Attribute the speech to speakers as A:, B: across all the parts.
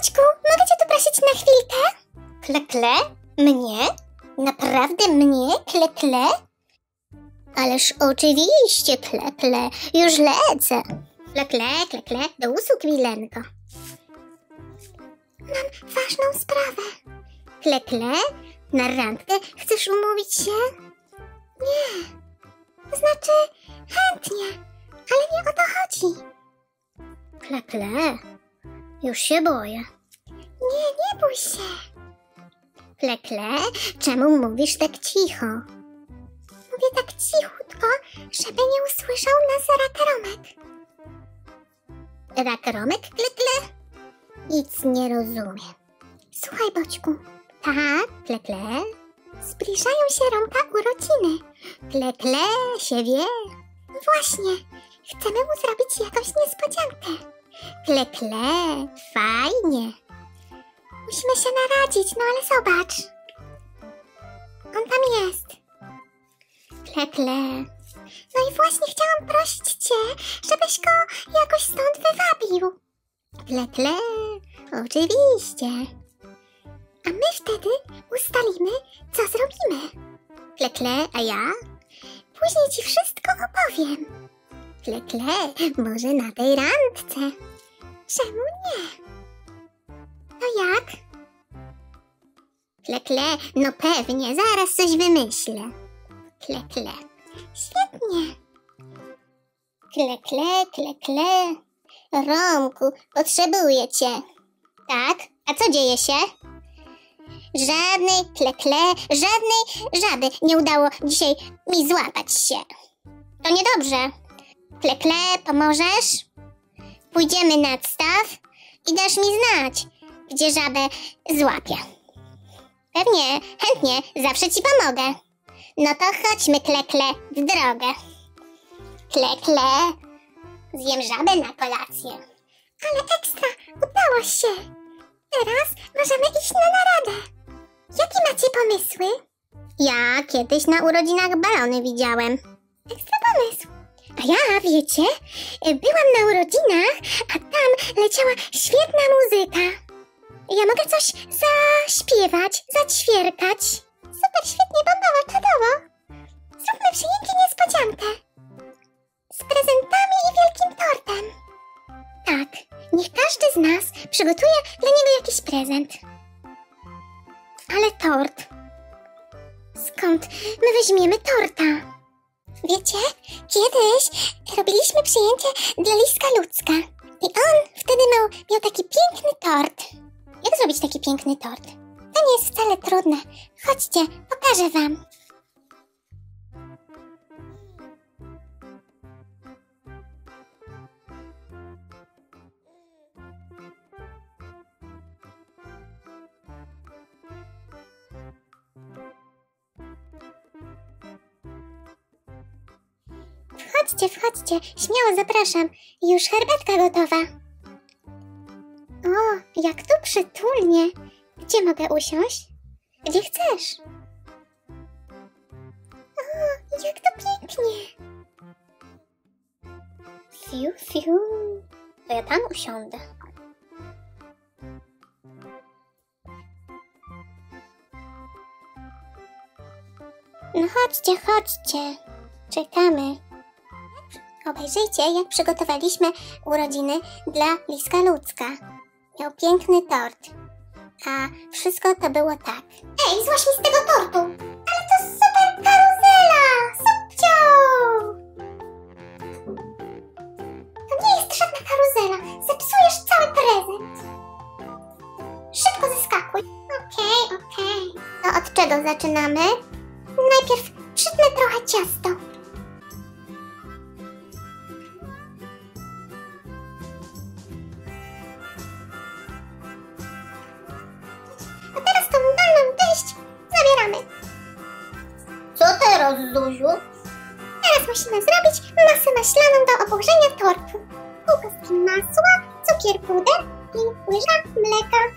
A: Boćku, mogę cię tu prosić na chwilkę? Kle? Mnie? Naprawdę mnie? Kle? Ależ oczywiście, kle, już lecę. Kle, do usług, Milenko. Mam ważną sprawę. Kle, na randkę chcesz umówić się? Nie, to znaczy chętnie, ale nie o to chodzi. Kle, już się boję. Nie bój się. Kle, czemu mówisz tak cicho? Mówię tak cichutko, żeby nie usłyszał nas rakaromek. Rakaromek, kle? Nic nie rozumiem. Słuchaj, Boćku. Tak, kle. Zbliżają się Romka urodziny. Kle się wie. Właśnie, chcemy mu zrobić jakąś niespodziankę. Kle, fajnie. Musimy się naradzić, no ale zobacz. On tam jest. Kle. No i właśnie chciałam prosić cię, żebyś go jakoś stąd wywabił. Kle, oczywiście. A my wtedy ustalimy, co zrobimy. Kle, a ja? Później ci wszystko opowiem. Kle, może na tej randce. Czemu nie? No jak? Kle, no pewnie, zaraz coś wymyślę. Kle. Świetnie. Kle. Romku, potrzebuję cię. Tak? A co dzieje się? Żadnej żadnej żaby nie udało dzisiaj mi złapać się. To niedobrze. Kle, pomożesz? Pójdziemy nad staw i dasz mi znać, gdzie żabę złapię. Pewnie, chętnie, zawsze ci pomogę. No to chodźmy, kle, w drogę. Kle, zjem żabę na kolację. Ale ekstra, udało się. Teraz możemy iść na naradę. Jakie macie pomysły? Ja kiedyś na urodzinach balony widziałem. Ekstra pomysł. A ja, wiecie, byłam na urodzinach, a tam leciała świetna muzyka. Ja mogę coś zaśpiewać, zaćwierkać. Super, świetnie, bombowo, czadowo. Zróbmy przyjęcie niespodziankę. Z prezentami i wielkim tortem. Tak, niech każdy z nas przygotuje dla niego jakiś prezent. Ale tort. Skąd my weźmiemy torta? Wiecie, kiedyś robiliśmy przyjęcie dla Liska Ludzka. I on wtedy miał taki piękny tort. Jak zrobić taki piękny tort? To nie jest wcale trudne. Chodźcie, pokażę wam. Wchodźcie, śmiało zapraszam. Już herbatka gotowa. O, jak tu przytulnie. Gdzie mogę usiąść? Gdzie chcesz? O, jak to pięknie. Fiu. To ja tam usiądę. No chodźcie. Czekamy. Obejrzyjcie, jak przygotowaliśmy urodziny dla Liska Ludzka. Miał piękny tort. A wszystko to było tak. Ej, złaź mi z tego tortu! Ale to super karuzela! Subcio! To nie jest żadna karuzela. Zepsujesz cały prezent. Szybko zeskakuj. Okej. To od czego zaczynamy? Najpierw przytnę trochę ciasto. A teraz tą dolną część zabieramy. Co teraz, Zuziu? Teraz musimy zrobić masę maślaną do obłożenia tortu. Pół kostki masła, cukier, puder i łyżka mleka.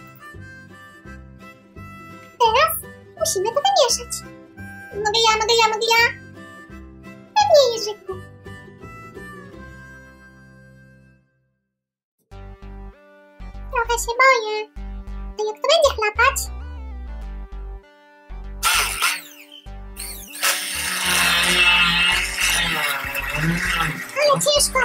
A: Teraz musimy to wymieszać. Mogę ja? Pewnie, Jerzyku. Trochę trochę się boję. A jak to będzie chlapać? Ale ciężko.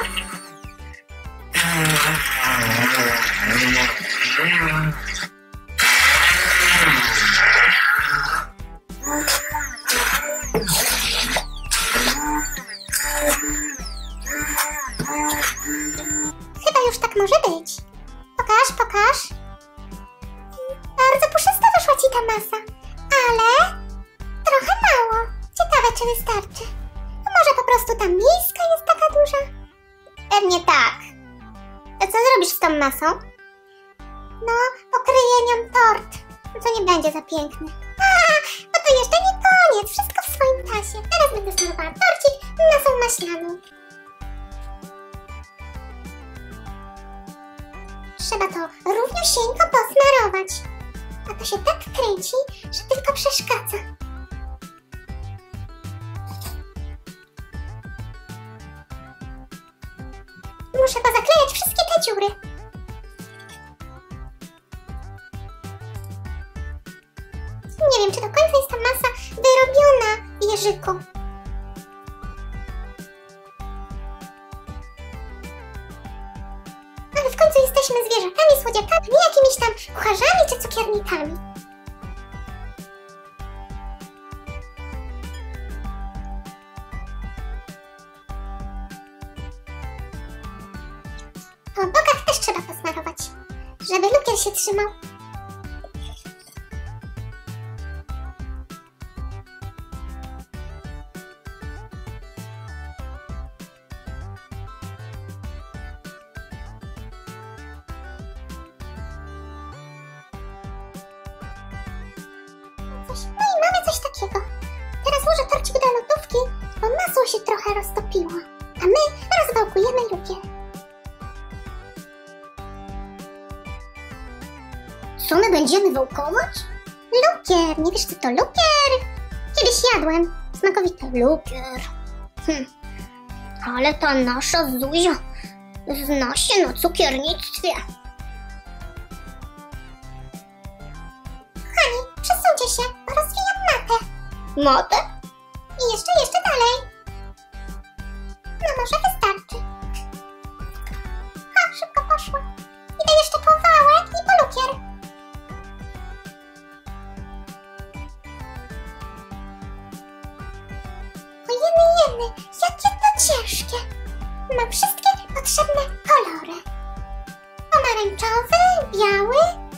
A: Chyba już tak może być. Pokaż, pokaż. Bardzo puszysta wyszła ci ta masa, ale trochę mało. Ciekawe, czy wystarczy. A może po prostu ta miska jest taka duża? Pewnie tak. A co zrobisz z tą masą? No, pokryję nią tort. No to nie będzie za piękny. No to jeszcze nie koniec. Wszystko w swoim czasie. Teraz będę smarowała torcik masą maślaną. Trzeba to równiusieńko posmarować. A to się tak kręci, że tylko przeszkadza. Muszę pozaklejać wszystkie te dziury. Nie wiem, czy do końca jest ta masa wyrobiona, Jerzyku. Ale w końcu jesteśmy zwierzakami, słodziakami, nie jakimiś tam kucharzami czy cukiernikami. Po bokach też trzeba posmarować, żeby lukier się trzymał. No i mamy coś takiego. Teraz włożę torcik do lodówki, bo masło się trochę roztopiło. A my rozwałkujemy lukier. Co my będziemy wałkować? Lukier! Nie wiesz, co to lukier? Kiedyś jadłem. Smakowity lukier. Ale ta nasza Zuzia zna się na cukiernictwie. Kochani, przesuńcie się, bo rozwijam matę. Matę? I jeszcze dalej. No może wystarczy. Ha, szybko poszło. Idę jeszcze po wałek i po lukier. Jeny, jakie to ciężkie. Ma wszystkie potrzebne kolory. Pomarańczowy, biały,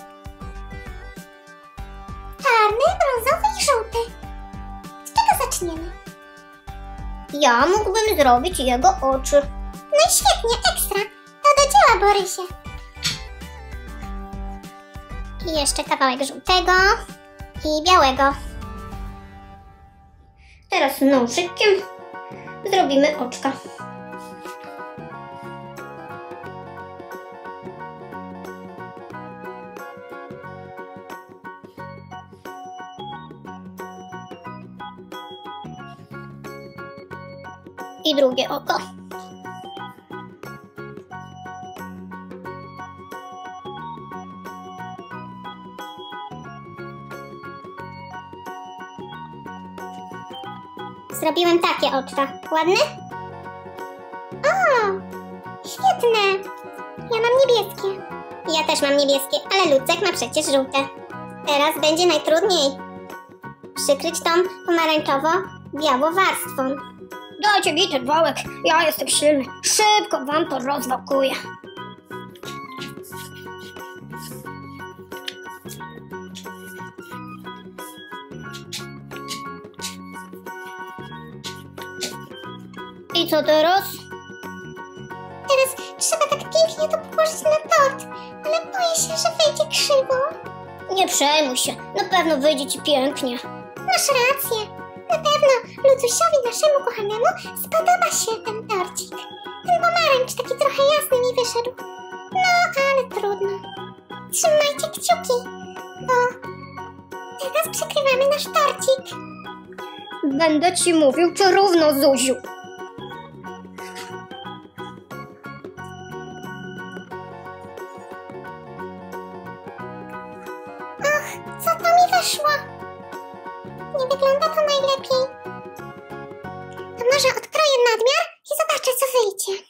A: czarny, brązowy i żółty. Z czego zaczniemy? Ja mógłbym zrobić jego oczy. No i świetnie, ekstra. To do dzieła, Borysie. I jeszcze kawałek żółtego i białego. Teraz nożykiem zrobimy oczka. I drugie oko. Zrobiłem takie oczka. Ładne? O! Świetne! Ja mam niebieskie. Ja też mam niebieskie, ale Lucek ma przecież żółte. Teraz będzie najtrudniej. Przykryć tą pomarańczowo-białą warstwą. Dajcie mi ten wałek, ja jestem silny. Szybko wam to rozwałkuję. I co teraz? Teraz trzeba tak pięknie to położyć na tort, ale boję się, że wyjdzie krzywo. Nie przejmuj się, na pewno wyjdzie ci pięknie. Masz rację. Na pewno Lucusiowi, naszemu kochanemu, spodoba się ten torcik. Ten pomarańcz taki trochę jasny mi wyszedł. No, ale trudno. Trzymajcie kciuki, bo teraz przykrywamy nasz torcik. Będę ci mówił, czy równo, Zuziu. wyszło. Nie wygląda to najlepiej. To może odkroję nadmiar i zobaczę, co wyjdzie.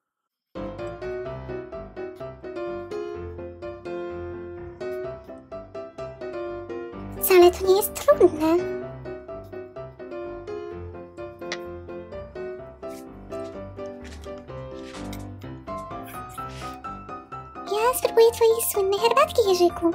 A: Wcale to nie jest trudne. Ja spróbuję twojej słynnej herbatki, Jerzyku.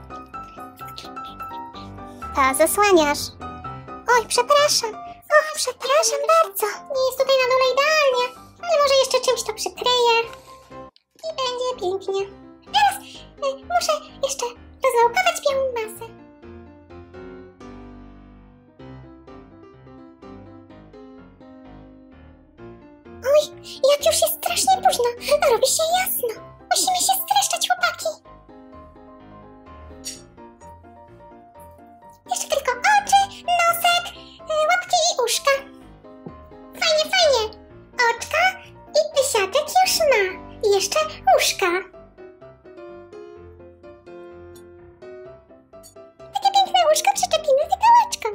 A: To zasłaniasz. Oj, przepraszam. Och, przepraszam bardzo. Nie jest tutaj na dole idealnie. Ale może jeszcze czymś to przykryję. I będzie pięknie. Teraz muszę jeszcze rozwałkować białą masę. Oj, jak już jest strasznie późno. Robi się jasno. Musimy się streszczać, chłopaki. Jeszcze tylko oczy, nosek, łapki i uszka. Fajnie, fajnie. Oczka i pysiaczek już ma. I jeszcze uszka. Takie piękne łóżko przyczepimy wygałeczką.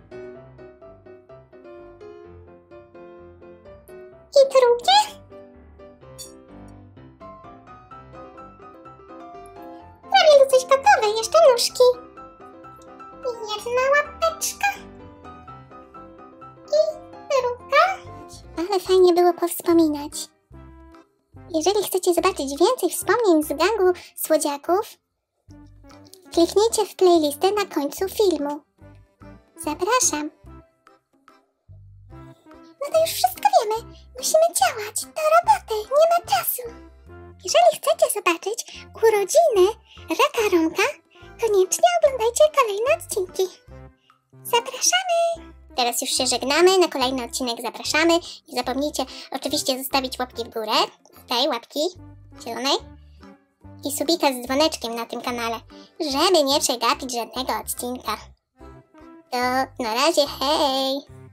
A: I drugie. Prawie już coś gotowe, jeszcze nóżki. I jedna łapeczka. I druga. Ale fajnie było powspominać. Jeżeli chcecie zobaczyć więcej wspomnień z gangu słodziaków, kliknijcie w playlistę na końcu filmu. Zapraszam. No to już wszystko wiemy. Musimy działać. Do roboty. Nie ma czasu. Jeżeli chcecie zobaczyć urodziny Raka Romka, koniecznie oglądajcie kolejne odcinki. Zapraszamy! Teraz już się żegnamy, na kolejny odcinek zapraszamy. Nie zapomnijcie oczywiście zostawić łapki w górę, tej łapki zielonej i subika z dzwoneczkiem na tym kanale, żeby nie przegapić żadnego odcinka. To na razie, hej!